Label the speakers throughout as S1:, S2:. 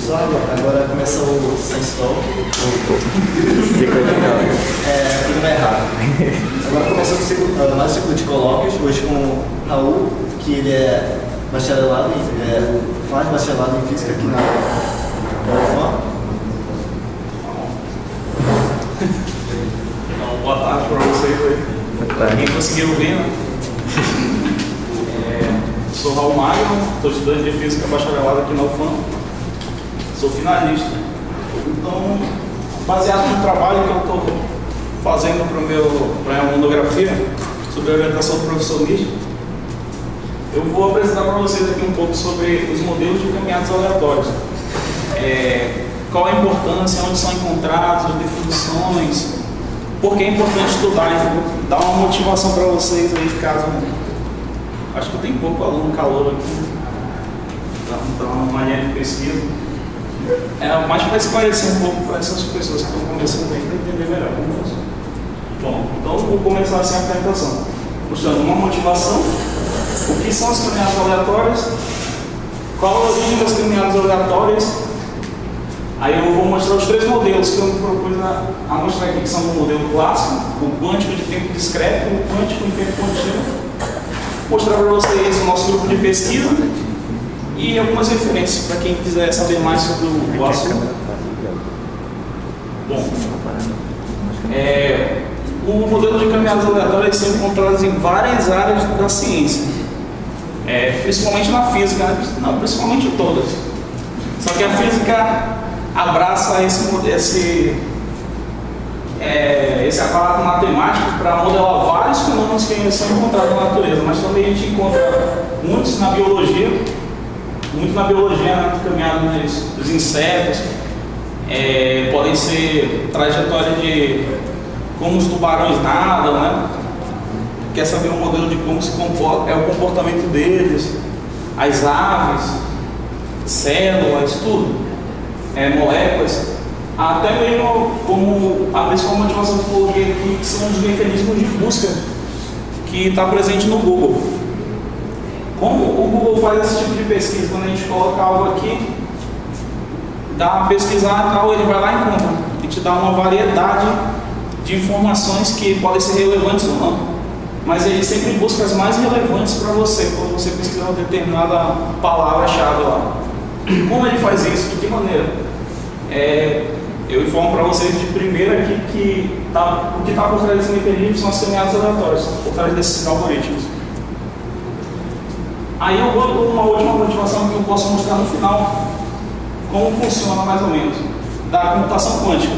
S1: pessoal, agora começa o Science Talk. Tudo vai errado. Agora começa mais um ciclo de colóquios, hoje com o Raul, que ele é bacharelado, faz bacharelado em Física aqui na UFAM.
S2: Então, boa tarde para vocês aí. Quem conseguiu ver, né? Sou Raul Maio, estou estudante de Física bacharelado aqui na UFAM. Sou finalista. Então, baseado no trabalho que eu estou fazendo para a minha monografia sobre a orientação do professor Mídia, eu vou apresentar para vocês aqui um pouco sobre os modelos de caminhadas aleatórios. Qual a importância, onde são encontrados, as definições, por que é importante estudar, então, dar uma motivação para vocês aí, caso... Acho que tem pouco aluno calor aqui, então uma linha de pesquisa. Mas para esclarecer um pouco para essas pessoas que estão começando aí, para entender melhor como funciona. Bom, então eu vou começar assim a apresentação, mostrando uma motivação, o que são as caminhadas aleatórias, qual a origem das caminhadas aleatórias. Aí eu vou mostrar os três modelos que eu me propus a mostrar aqui, que são o modelo clássico, o quântico de tempo discreto, o quântico em tempo contínuo. Mostrar para vocês o nosso grupo de pesquisa e algumas referências para quem quiser saber mais sobre o assunto. Bom, o modelo de caminhadas aleatórias são encontrados em várias áreas da ciência, principalmente na física, né? Não, principalmente todas. Só que a física abraça esse aparato matemático para modelar vários fenômenos que são encontrados na natureza, mas também a gente encontra muitos na biologia, né, caminhadas dos insetos, podem ser trajetórias de como os tubarões nadam, né? Quer saber um modelo de como se comporta, o comportamento deles, as aves, células, tudo, moléculas. Até mesmo como a principal motivação que eu coloquei aqui, que são os mecanismos de busca que está presente no Google. Como o Google faz esse tipo de pesquisa? Quando a gente coloca algo aqui, dá uma pesquisar e tal, ele vai lá e encontra. E te dá uma variedade de informações que podem ser relevantes ou não. Mas ele sempre busca as mais relevantes para você, quando você pesquisar uma determinada palavra-chave lá. Como ele faz isso? De que maneira? Eu informo para vocês de primeira aqui que o que está por trás desse mecanismo são as caminhadas aleatórias, por trás desses algoritmos. Aí eu vou uma última motivação que eu posso mostrar no final, como funciona mais ou menos, da computação quântica.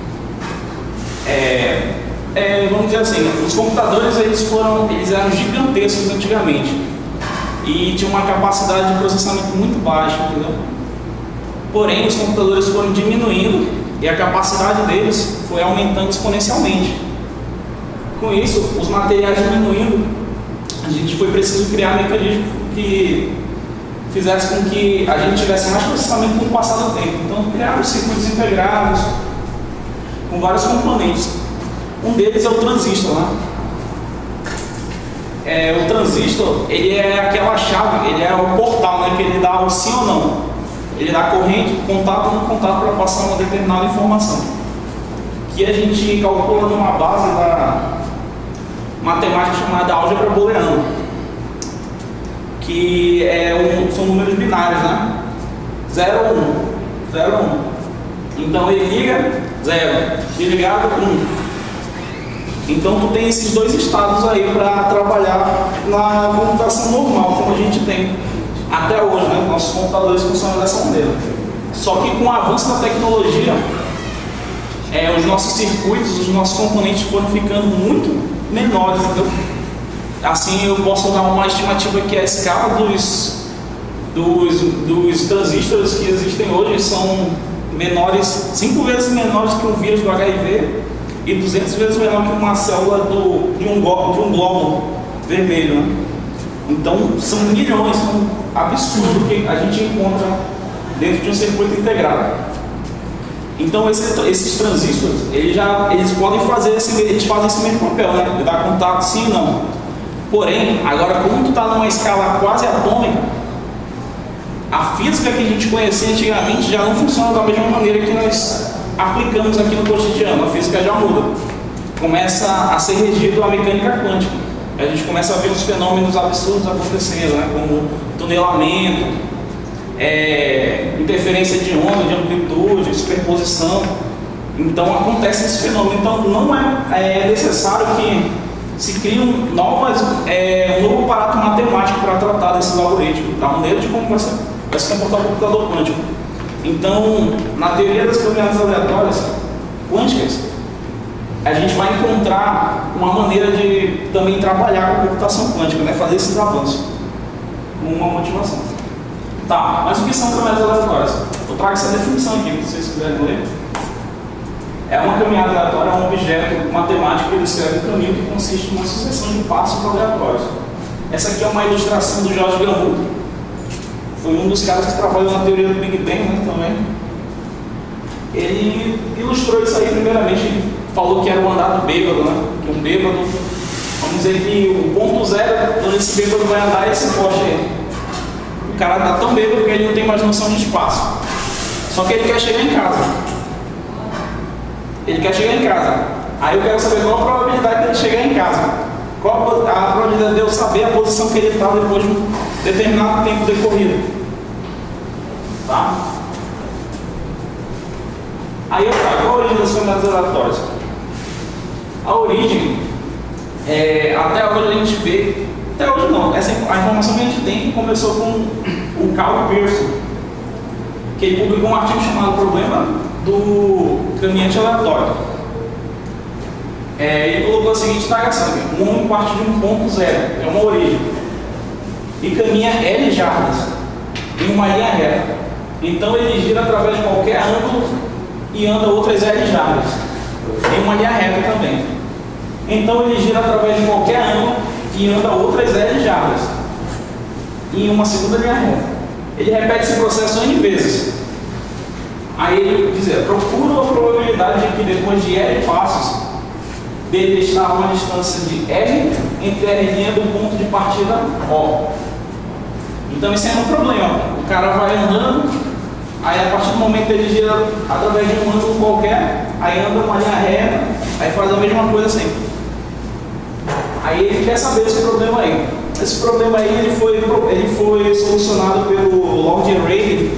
S2: Vamos dizer assim, os computadores eles eram gigantescos antigamente e tinham uma capacidade de processamento muito baixa, entendeu? Porém, os computadores foram diminuindo e a capacidade deles foi aumentando exponencialmente. Com isso, os materiais diminuindo, a gente foi preciso criar mecanismos que fizesse com que a gente tivesse mais processamento com o passar do tempo. Então, criaram circuitos integrados com vários componentes. Um deles é o transistor, né? O transistor, ele é aquela chave, ele é o portal, né, que ele dá o sim ou não. Ele dá corrente, contato ou não contato para passar uma determinada informação. Que a gente calcula numa base da matemática chamada álgebra booleana. Que são números binários, né? 0 ou 1. 0 ou 1. Então ele liga 0, desligado 1. Então tu tem esses dois estados aí para trabalhar na computação normal, como a gente tem até hoje, né? Nossos computadores funcionam dessa maneira. Só que com o avanço da tecnologia, os nossos circuitos, os nossos componentes foram ficando muito menores, entendeu? Assim eu posso dar uma estimativa que a escala dos transistores que existem hoje são menores, 5 vezes menores que um vírus do HIV e 200 vezes menor que uma célula de um glóbulo vermelho, né? Então são milhões, são absurdo que a gente encontra dentro de um circuito integrado. Então esses transistores, eles podem fazer eles fazem esse mesmo papel, né? De dar contato sim e não. Porém, agora como tu está numa escala quase atômica, a física que a gente conhecia antigamente já não funciona da mesma maneira que nós aplicamos aqui no cotidiano. A física já muda. Começa a ser regido a mecânica quântica. A gente começa a ver os fenômenos absurdos acontecendo, né? Como tunelamento, interferência de onda, de amplitude, superposição. Então acontece esse fenômeno. Então não é necessário que se crie um novo aparato matemático para tratar desses algoritmos, da maneira de como vai se comportar o computador quântico. Então, na teoria das caminhadas aleatórias quânticas, a gente vai encontrar uma maneira de também trabalhar com a computação quântica, né? Fazer esses avanços com uma motivação. Tá, mas o que são caminhadas aleatórias? Eu trago essa definição aqui, se vocês quiserem ler. É uma caminhada aleatória, é um objeto matemático que descreve um caminho que consiste em uma sucessão de passos aleatórios. Essa aqui é uma ilustração do George Gamow. Foi um dos caras que trabalhou na teoria do Big Bang, né, também. Ele ilustrou isso aí, primeiramente, ele falou que era um andar do bêbado, né? Que um bêbado, vamos dizer que o ponto zero onde esse bêbado vai andar é esse poste aí. O cara está tão bêbado que ele não tem mais noção de espaço. Só que ele quer chegar em casa. Ele quer chegar em casa. Aí eu quero saber qual a probabilidade dele chegar em casa. Qual a probabilidade de eu saber a posição que ele está depois de um determinado tempo decorrido. Tá? Aí eu trago a origem das caminhadas aleatórias. A origem, até hoje a gente vê, até hoje não, a informação que a gente tem que começou com o Carl Pearson, que ele publicou um artigo chamado Problema do Caminhante Aleatório. Ele colocou a seguinte indagação: um homem parte de um ponto zero, é uma origem, e caminha L jardas em uma linha reta. Então ele gira através de qualquer ângulo e anda outras L jardas em uma linha reta também. Então ele gira através de qualquer ângulo e anda outras L jardas em uma segunda linha reta. Ele repete esse processo N vezes. Aí ele diz: procura a probabilidade de que depois de L passos dele estar a uma distância de R entre R' do ponto de partida O. Então esse é um problema. O cara vai andando, aí a partir do momento que ele gira através de um ângulo qualquer, aí anda uma linha reta, aí faz a mesma coisa sempre. Aí ele quer saber esse problema aí. Esse problema aí ele foi solucionado pelo Lord Rayleigh,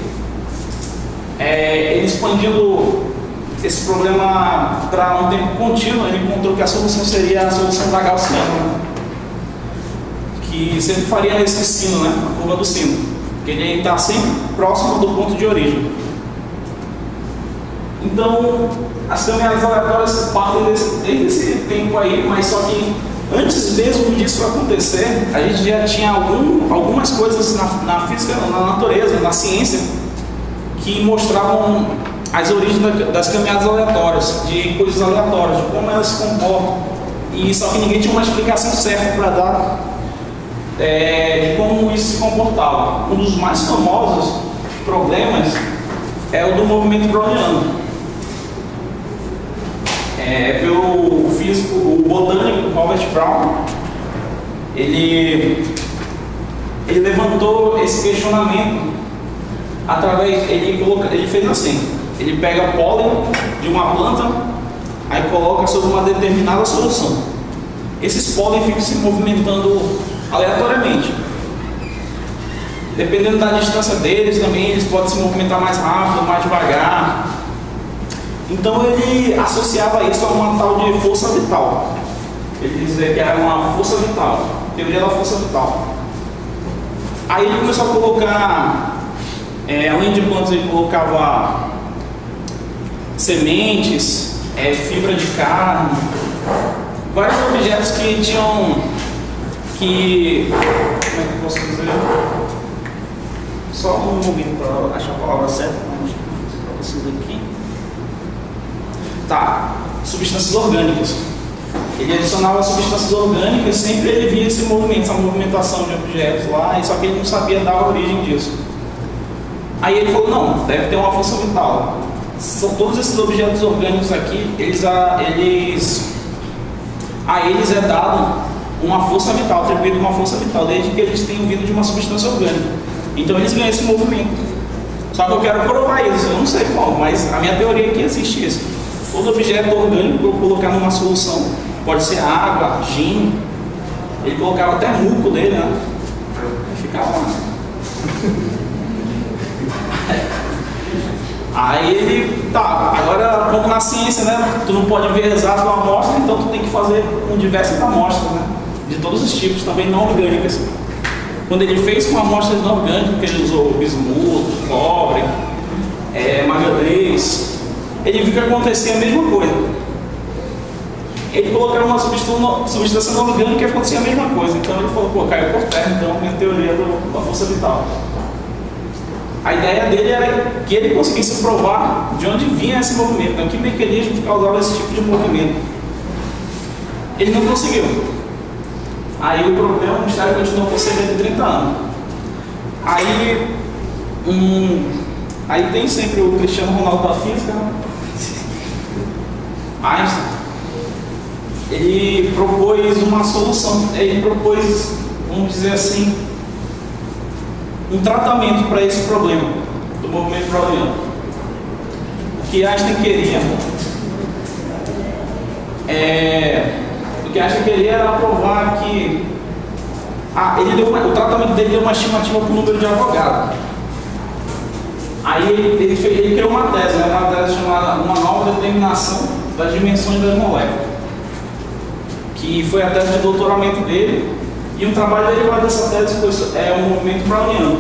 S2: ele expandindo esse problema para um tempo contínuo. Ele encontrou que a solução seria a solução da gaussiana, que sempre faria nesse sino, né, a curva do sino, que ele está sempre próximo do ponto de origem. Então, as caminhadas aleatórias partem desde esse tempo aí, mas só que antes mesmo disso acontecer, a gente já tinha algumas coisas na física, na natureza, na ciência, que mostravam as origens das caminhadas aleatórias, de coisas aleatórias, de como elas se comportam. E só que ninguém tinha uma explicação certa para dar de como isso se comportava. Um dos mais famosos problemas é o do movimento browniano. Pelo físico, o botânico Robert Brown, ele levantou esse questionamento através, ele fez assim: ele pega pólen de uma planta, aí coloca sobre uma determinada solução. Esses pólen ficam se movimentando aleatoriamente. Dependendo da distância deles também, eles podem se movimentar mais rápido, mais devagar. Então ele associava isso a uma tal de força vital. Ele dizia que era uma força vital, teoria da força vital. Aí ele começou a colocar, além de plantas, ele colocava sementes, fibra de carne, vários objetos que tinham como é que eu posso dizer? Só um momento para achar a palavra certa, vou mostrar para vocês aqui. Tá, substâncias orgânicas. Ele adicionava substâncias orgânicas, sempre ele via esse movimento, essa movimentação de objetos lá, só que ele não sabia dar a origem disso. Aí ele falou: não, deve ter uma força vital. São todos esses objetos orgânicos aqui, a eles é dado uma força vital, atribuído uma força vital, desde que eles tenham vindo de uma substância orgânica. Então eles ganham esse movimento. Só que eu quero provar isso, eu não sei como, mas a minha teoria é que existe isso. Todo objeto orgânico que eu colocar numa solução, pode ser água, gin, ele colocava até muco dele, né? Ficava lá. Aí ele, tá, agora como na ciência, né, tu não pode ver exato uma amostra, então tu tem que fazer com diversas amostras, né, de todos os tipos, também não orgânicas. Quando ele fez com amostras não orgânicas, que ele usou bismuto, cobre, manganês, ele viu que acontecia a mesma coisa. Ele colocava uma substância não orgânica e acontecia a mesma coisa. Então ele falou, pô, caiu por terra, então minha teoria da força vital. A ideia dele era que ele conseguisse provar de onde vinha esse movimento, né? Que mecanismos causavam esse tipo de movimento. Ele não conseguiu. Aí o problema, o mistério continuou por cerca de 30 anos. Aí tem sempre o Cristiano Ronaldo da física, né? Einstein. Ele propôs uma solução, ele propôs, vamos dizer assim, um tratamento para esse problema do movimento browniano. O que Einstein queria era provar que o tratamento dele deu uma estimativa para o número de avogadro. Aí ele criou uma tese, né? Uma tese chamada Uma Nova Determinação das Dimensões das Moléculas, que foi a tese de doutoramento dele. E um trabalho derivado dessa tese foi o movimento browniano.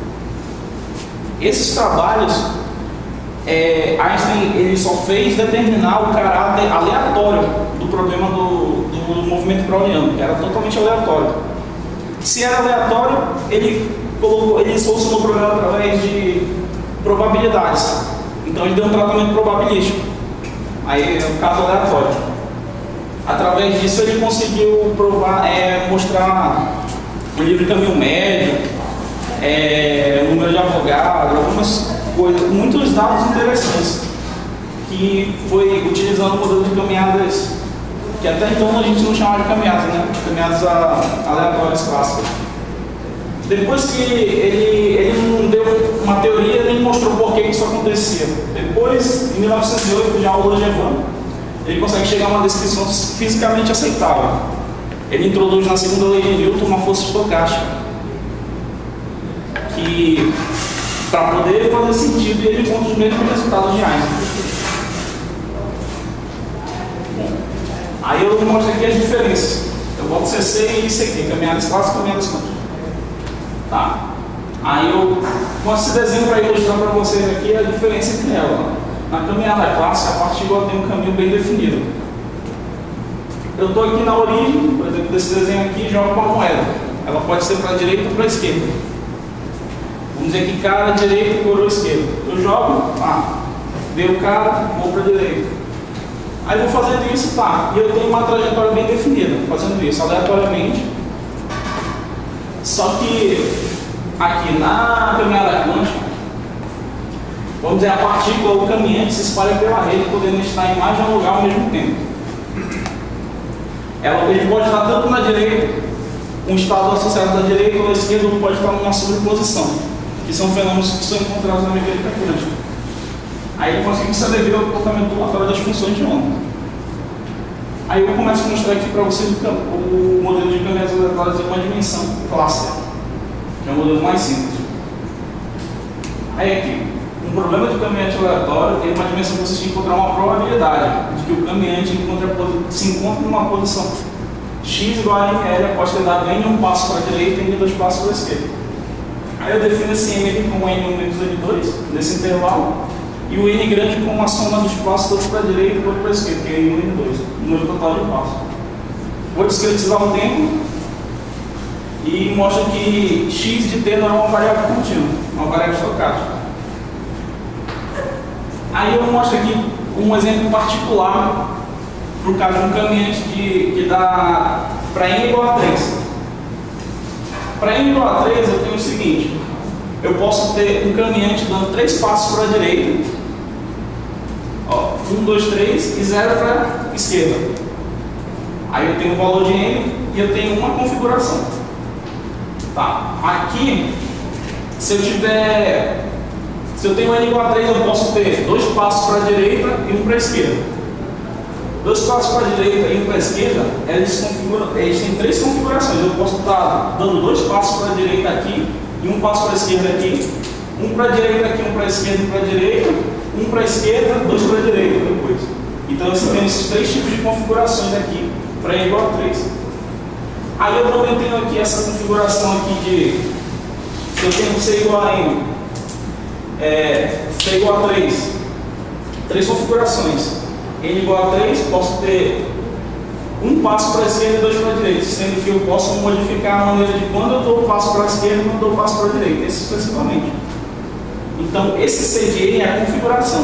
S2: Esses trabalhos, Einstein ele só fez determinar o caráter aleatório do problema do movimento browniano, que era totalmente aleatório. Se era aleatório, ele solucionou o problema através de probabilidades. Então ele deu um tratamento probabilístico. Aí é um caso aleatório. Através disso ele conseguiu mostrar o livre caminho médio, o número de avogadro, algumas coisas, muitos dados interessantes, que foi utilizando o modelo de caminhadas, que até então a gente não chamava de caminhadas, né? Caminhadas aleatórias clássicas. Depois que ele não deu uma teoria, nem mostrou por que isso acontecia. Depois, em 1908, já o Langevin, ele consegue chegar a uma descrição fisicamente aceitável. Ele introduz na segunda lei de Newton uma força estocástica, que, para poder fazer sentido, ele encontra os mesmos resultados de Einstein. Bom, aí eu mostro aqui as diferenças. Eu boto CC e CQ, caminhadas clássicas e caminhadas quânticas. Tá. Aí eu mostro esse desenho para ilustrar para vocês aqui a diferença entre elas. Na caminhada clássica, a partícula tem um caminho bem definido. Eu estou aqui na origem, por exemplo, desse desenho aqui, e jogo uma moeda. Ela pode ser para a direita ou para a esquerda. Vamos dizer que cara direita e coroa esquerda. Eu jogo, veio o cara, vou para a direita. Aí vou fazendo isso, e eu tenho uma trajetória bem definida, fazendo isso aleatoriamente. Só que aqui na caminhada quântica, vamos dizer, a partícula ou o caminhante se espalha pela rede, podendo estar em mais de um lugar ao mesmo tempo. Ele pode estar tanto na direita, um estado associado da direita ou da esquerda, ou pode estar numa sobreposição, que são fenômenos que são encontrados na mecânica quântica. Aí ele consegue saber o comportamento do através das funções de onda. Aí eu começo a mostrar aqui para vocês o modelo de caminhadas aleatórias em uma dimensão clássica, que é o modelo mais simples. Aí aqui, um problema de caminhante aleatório tem uma dimensão que você tem que encontrar uma probabilidade de que o caminhante se encontre numa posição x igual a ml após ter dado n um passo para a direita e n dois passos para a esquerda. Aí eu defino esse m aqui como n1 menos n2, nesse intervalo, e o n grande como a soma dos passos todos para a direita e todos para a esquerda, que é n1 e n2, o número total de passos. Vou discretizar o tempo e mostro que x de t não é uma variável contínua, é uma variável estocástica. Aí eu mostro aqui um exemplo particular para o caso de um caminhante que dá para n igual a 3. Para n igual a 3 eu tenho o seguinte: eu posso ter um caminhante dando 3 passos para a direita, 1, 2, 3 e 0 para a esquerda. Aí eu tenho o valor de n e eu tenho uma configuração. Tá. Aqui, se eu tiver Se eu tenho n igual a 3, eu posso ter 2 passos para a direita e 1 para a esquerda. 2 passos para a direita e 1 para a esquerda, eles têm 3 configurações. Eu posso estar dando 2 passos para a direita aqui e 1 passo para a esquerda aqui. 1 para a direita aqui, 1 para a esquerda e 1 para a direita. 1 para a esquerda, 2 para a direita depois. Então eu tenho esses 3 tipos de configurações aqui para n igual a 3. Aí eu também tenho aqui essa configuração aqui de, se eu tenho c igual a n, c igual a 3, 3 configurações. N igual a 3, posso ter 1 passo para a esquerda e 2 para a direita, sendo que eu posso modificar a maneira de quando eu dou o passo para a esquerda e quando eu dou o passo para a direita, esse especificamente. Então, esse C de N é a configuração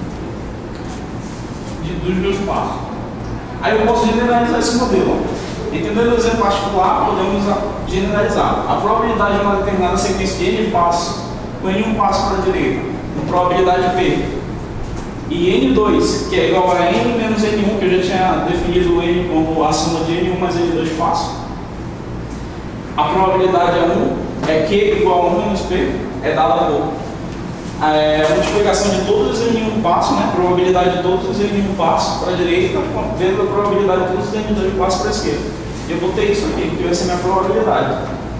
S2: dos meus passos. Aí eu posso generalizar esse modelo. Entendendo o exemplo particular, podemos generalizar. A probabilidade de uma determinada sequência de N passos com N1 passo para a direita, com probabilidade P, e N2, que é igual a N menos N1, que eu já tinha definido N como a soma de N1 mais N2 passos. A probabilidade é Q igual a 1 menos P, é dada por a multiplicação de todos os N1 passos, né? Probabilidade de todos os N1 passos para a direita, vendo a probabilidade de todos os N2 passos para a esquerda. Eu vou ter isso aqui, que vai ser minha probabilidade.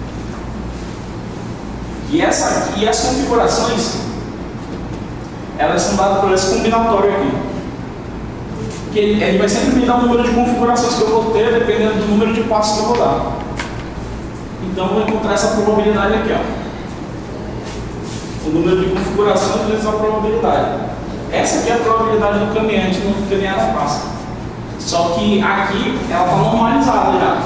S2: E as configurações, elas são dadas por esse combinatório aqui. Que ele vai sempre me dar o número de configurações que eu vou ter, dependendo do número de passos que eu vou dar. Então eu vou encontrar essa probabilidade aqui, ó. O número de configurações vezes a probabilidade. Essa aqui é a probabilidade do caminhante no caminhar na pasta. Só que aqui ela está normalizada já.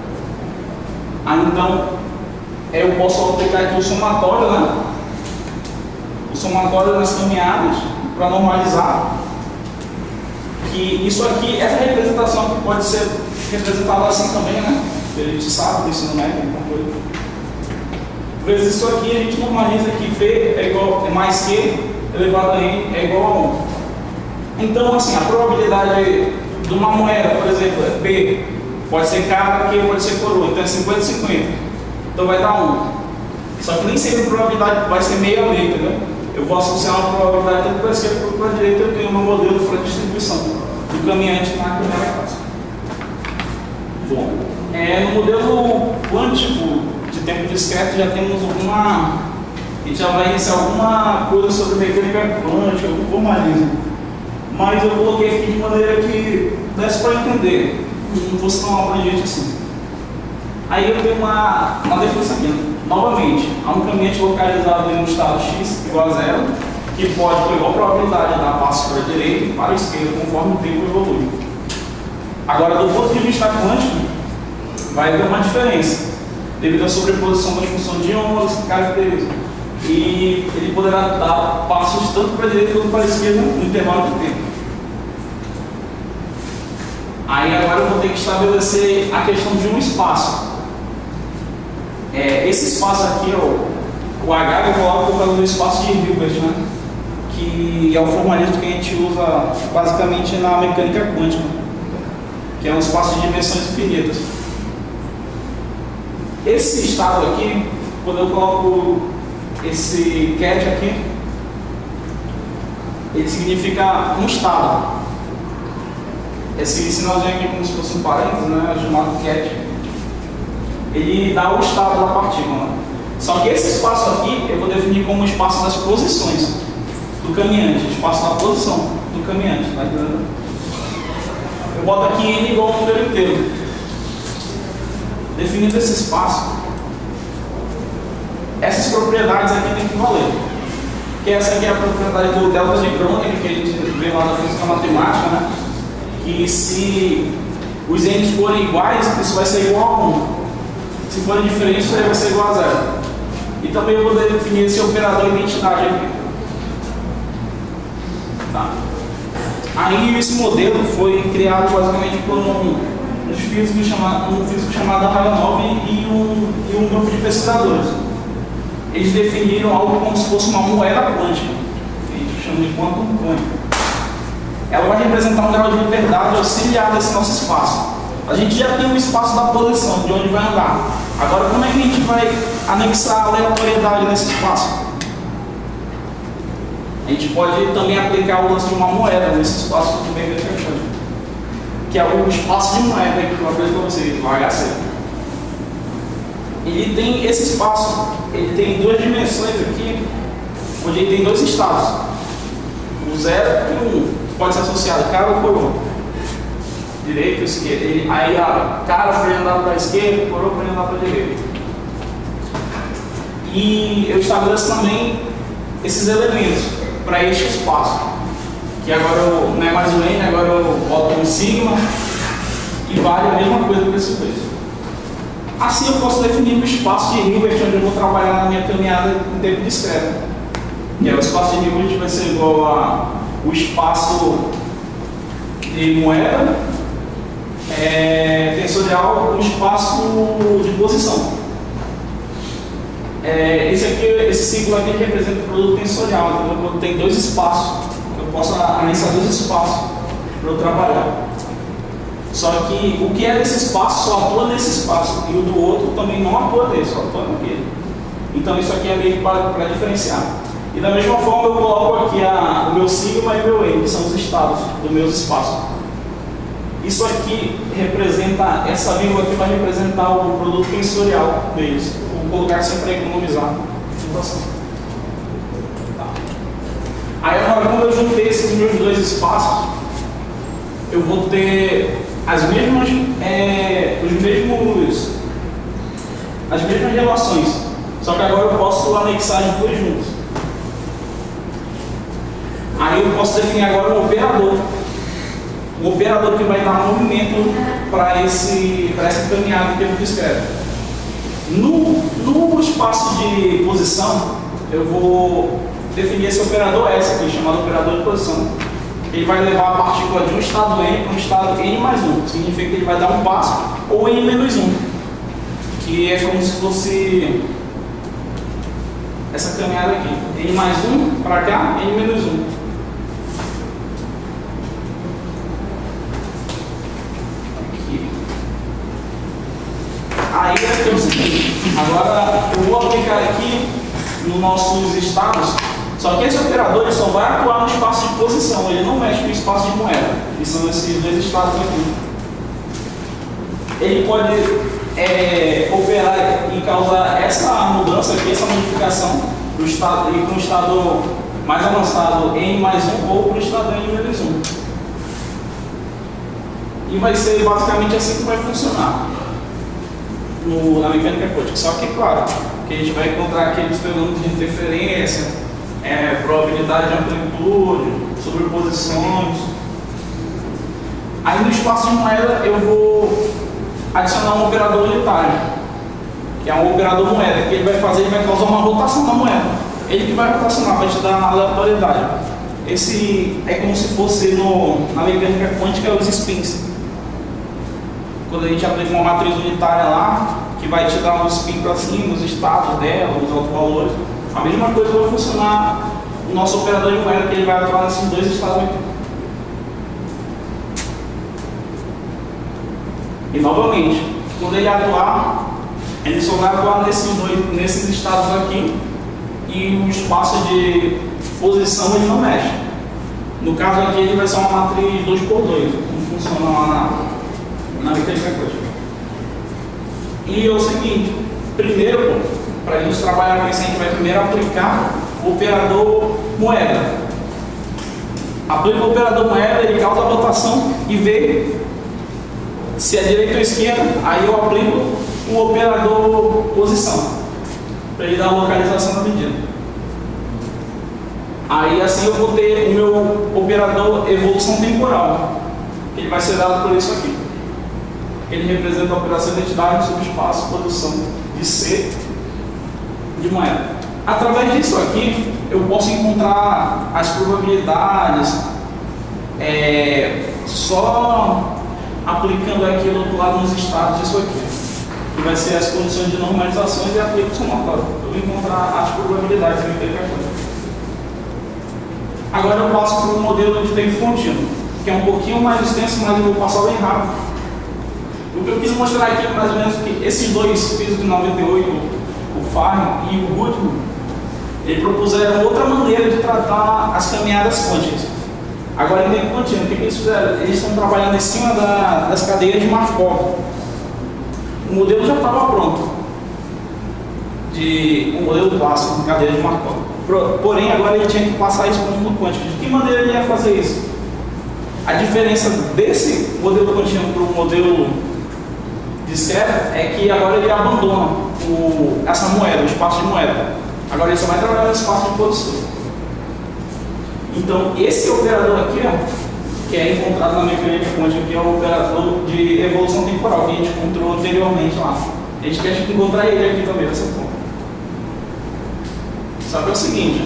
S2: Então eu posso aplicar aqui o somatório, né? O somatório das caminhadas para normalizar. Que isso aqui, essa representação aqui pode ser representada assim também, né? A gente sabe disso no médio, então foi. Vezes isso aqui, a gente normaliza que V é mais Q elevado a N é igual a 1. Então, assim, a probabilidade de uma moeda, por exemplo, é P, pode ser cara, Q pode ser coroa, então é 50-50. Então vai dar 1. Só que nem sempre a probabilidade vai ser meio a meio, entendeu? Eu vou associar uma probabilidade tanto para a esquerda quanto para a direita, eu tenho um modelo para distribuição do caminhante na primeira classe. Bom, no modelo quântico de tempo discreto já temos a gente já vai iniciar alguma coisa sobre mecânica quântica, algum formalismo. Mas eu coloquei aqui de maneira que desse para entender, não fosse tão abrangente assim. Aí eu tenho uma definição aqui. Novamente, há um caminhante localizado em um estado x igual a 0, que pode, com igual probabilidade, dar passo para a direita e para a esquerda, conforme o tempo evolui. Agora, do ponto de vista quântico, vai ter uma diferença, devido à sobreposição das funções de ondas que caracterizam. E ele poderá dar passos tanto para a direita quanto para a esquerda no intervalo de tempo. Aí agora eu vou ter que estabelecer a questão de um espaço. Esse espaço aqui, o H, eu coloco por causa do espaço de Hilbert, né? Que é o formalismo que a gente usa basicamente na mecânica quântica, que é um espaço de dimensões infinitas. Esse estado aqui, quando eu coloco esse cat aqui, ele significa um estado. Esse sinalzinho aqui como se fosse um parênteses, né, chamado cat, ele dá o estado da partícula. Né? Só que esse espaço aqui eu vou definir como o espaço das posições do caminhante, o espaço da posição do caminhante, tá entendendo? Eu boto aqui n igual ao número inteiro. Definindo esse espaço, essas propriedades aqui tem que valer. Que essa aqui é a propriedade do delta de Kronecker, que a gente vê lá na física matemática, né? Que se os n's forem iguais, isso vai ser igual a 1. Se forem diferentes, isso aí vai ser igual a 0. E também eu vou definir esse operador identidade aqui. Tá. Aí esse modelo foi criado basicamente por um físico chamado Aharonov e um grupo de pesquisadores. Eles definiram algo como se fosse uma moeda quântica, que a gente chama de quantum quântico. Ela vai representar um grau de liberdade auxiliar desse nosso espaço. A gente já tem um espaço da posição, de onde vai andar. Agora, como é que a gente vai anexar a aleatoriedade nesse espaço? A gente pode também aplicar o lance de uma moeda nesse espaço de mecânica quântica, que é o espaço de moeda que eu apresento para vocês, o HC. Ele tem esse espaço, ele tem duas dimensões aqui, onde ele tem dois estados, o 0 e o 1, pode ser associado cara ou coroa, direita ou esquerda. Aí a cara pode andar para a esquerda, coroa pode andar para a direita. E eu estabeleço também esses elementos para este espaço, que agora não é mais o N, agora eu boto um sigma e vale a mesma coisa para esse dois. Assim eu posso definir o espaço de Hilbert onde eu vou trabalhar na minha caminhada em tempo discreto, que é o espaço de Hilbert vai ser igual ao espaço de moeda tensorial, o espaço de posição. Esse ciclo aqui representa o produto tensorial, então quando tem dois espaços, eu posso analisar dois espaços para eu trabalhar. Só que o que é desse espaço só atua nesse espaço, e o do outro também não atua nele, só atua naquele. Então isso aqui é meio para diferenciar. E da mesma forma eu coloco aqui o meu sigma e o meu N, que são os estados dos meus espaços. Isso aqui representa, essa vírgula aqui vai representar o produto tensorial deles. Vou colocar sempre para economizar. Tá. Aí agora, quando eu juntei esses meus dois espaços, eu vou ter as mesmas relações, só que agora eu posso anexar as duas juntas. Aí eu posso definir agora um operador. O operador que vai dar movimento para essa caminhada em tempo discreto. No espaço de posição, eu vou definir esse operador S aqui, chamado operador de posição. Ele vai levar a partícula de um estado N para um estado N mais 1. Significa que ele vai dar um passo, ou N menos 1. Que é como se fosse essa caminhada aqui. N mais 1 para cá, N menos 1. Aí é o seguinte, agora eu vou aplicar aqui nos nossos estados, só que esse operador ele só vai atuar no espaço de posição, ele não mexe no espaço de moeda, que são esses dois estados aqui. Ele pode operar e causar essa mudança aqui, essa modificação do estado, ir para um estado mais avançado N mais 1 ou para o estado N menos 1. E vai ser basicamente assim que vai funcionar na mecânica quântica. Só que, claro, que a gente vai encontrar aqueles fenômenos de interferência, probabilidade de amplitude, sobreposições. Aí no espaço de moeda eu vou adicionar um operador unitário, que é um operador moeda, que ele vai causar uma rotação na moeda. Ele que vai rotacionar, vai te dar uma aleatoriedade. Esse é como se fosse na mecânica quântica os spins. Quando a gente aplica uma matriz unitária lá, que vai te dar um spin para cima, os estados dela, os autovalores, a mesma coisa vai funcionar o nosso operador de moeda, que ele vai atuar nesses dois estados aqui. E novamente, quando ele atuar, ele só vai atuar nesses estados aqui, e o espaço de posição ele não mexe. No caso aqui ele vai ser uma matriz 2x2, como funciona lá na mecânica quântica. E é o seguinte, primeiro, para a gente trabalhar com isso, a gente vai primeiro aplicar o operador moeda. Aplica o operador moeda, ele causa a rotação e vê se é direita ou esquerda, aí eu aplico o operador posição, para ele dar a localização da medida. Aí assim eu vou ter o meu operador evolução temporal, ele vai ser dado por isso aqui. Ele representa a operação de identidade sobre espaço, posição de C de moeda. Através disso aqui, eu posso encontrar as probabilidades só aplicando aqui do outro lado nos estados, isso aqui, que vai ser as condições de normalizações e aplico o somatório. Eu vou encontrar as probabilidades da mecânica quântica. Agora eu passo para o modelo de tempo contínuo, que é um pouquinho mais extenso, mas eu vou passar bem rápido. O que eu quis mostrar aqui é mais ou menos que esses dois físicos de 98, o Farman e o Goodman, eles propuseram outra maneira de tratar as caminhadas quânticas. Agora, em tempo contínuo, o que eles fizeram? Eles estão trabalhando em cima das cadeias de Markov. O modelo já estava pronto, o modelo clássico de cadeia de Markov. Porém, agora ele tinha que passar isso para o mundo quântico. De que maneira ele ia fazer isso? A diferença desse modelo contínuo para o modelo discreto é que agora ele abandona essa moeda, o espaço de moeda. Agora ele só vai trabalhar no espaço de posição. Então, esse operador aqui, ó, que é encontrado na mecânica quântica, que é o operador de evolução temporal, que a gente encontrou anteriormente lá. A gente quer encontrar ele aqui também, dessa forma. Só que é o seguinte,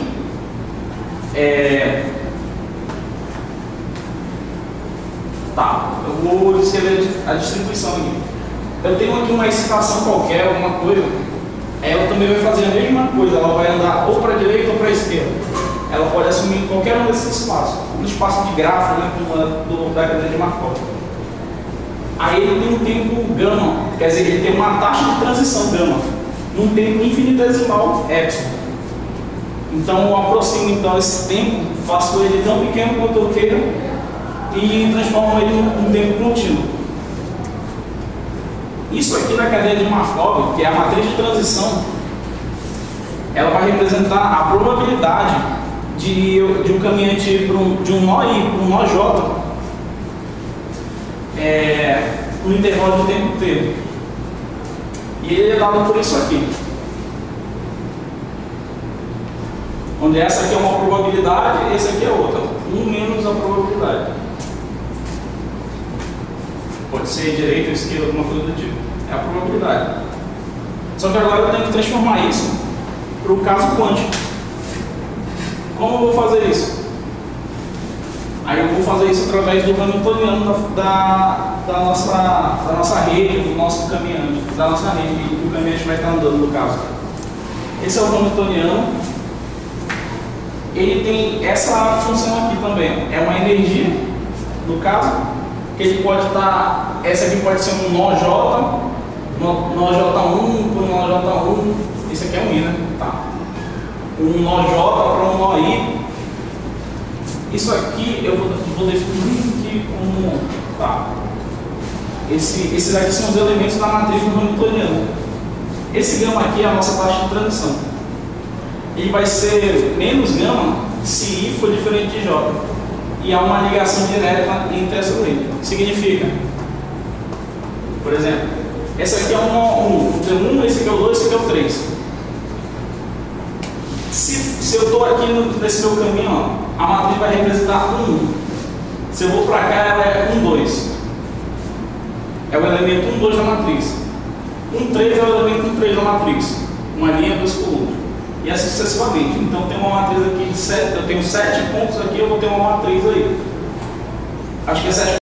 S2: tá, eu vou escrever a distribuição aqui. Eu tenho aqui uma excitação qualquer, alguma coisa, ela também vai fazer a mesma coisa, ela vai andar ou para a direita ou para a esquerda. Ela pode assumir qualquer um desses espaços, no espaço de grafo, né, da cadeia de Markov. Aí ele tem um tempo gama, quer dizer, ele tem uma taxa de transição gama, num tempo infinitesimal epsilon. Então eu aproximo esse tempo, faço ele tão pequeno quanto eu queira e transformo ele num tempo contínuo. Isso aqui na cadeia de Markov, que é a matriz de transição, ela vai representar a probabilidade de um caminhante ir de um nó I para um nó J no intervalo de tempo T. E ele é dado por isso aqui. Onde essa aqui é uma probabilidade, esse aqui é outra. 1 menos a probabilidade. Pode ser direita ou esquerda, alguma coisa do tipo. É a probabilidade. Só que agora eu tenho que transformar isso para o caso quântico. Como eu vou fazer isso? Aí eu vou fazer isso através do hamiltoniano da nossa rede, do nosso caminhante, da nossa rede que o caminhante vai estar andando, no caso. Esse é o hamiltoniano. Ele tem essa função aqui também. É uma energia, no caso, que ele pode estar. Essa aqui pode ser um nó J, nó J1 por nó J1. Esse aqui é um I, né? Tá. Um nó J para um nó I. Isso aqui eu vou definir aqui como. Tá. Esses aqui são os elementos da matriz do hamiltoniano. Esse gama aqui é a nossa taxa de transição. Ele vai ser menos gama se I for diferente de J. E há uma ligação direta entre essas leis. Significa, por exemplo, esse aqui é um nó 1, esse aqui é o 2, esse aqui é o 3. Se eu estou aqui nesse meu caminho, ó, a matriz vai representar 1. Se eu vou para cá, ela é 1, 2. É o elemento 1, 2 da matriz. 1, 3 é o elemento 1, 3 da matriz. Uma linha, 2 colunas. E assim sucessivamente. Então tem uma matriz aqui de 7, eu tenho 7 pontos aqui, eu vou ter uma matriz aí. Acho que é 7